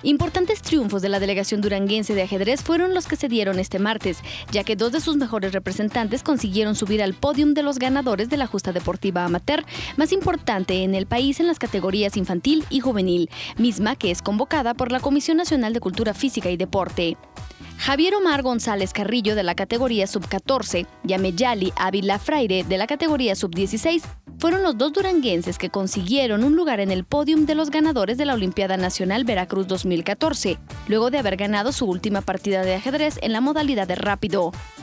Importantes triunfos de la delegación duranguense de ajedrez fueron los que se dieron este martes, ya que dos de sus mejores representantes consiguieron subir al podium de los ganadores de la justa deportiva amateur más importante en el país en las categorías infantil y juvenil, misma que es convocada por la Comisión Nacional de Cultura Física y Deporte. Javier Omar González Carrillo de la categoría sub-14 y Ameyali Ávila Fraire de la categoría sub-16 fueron los dos duranguenses que consiguieron un lugar en el podium de los ganadores de la Olimpiada Nacional Veracruz 2014, luego de haber ganado su última partida de ajedrez en la modalidad de rápido.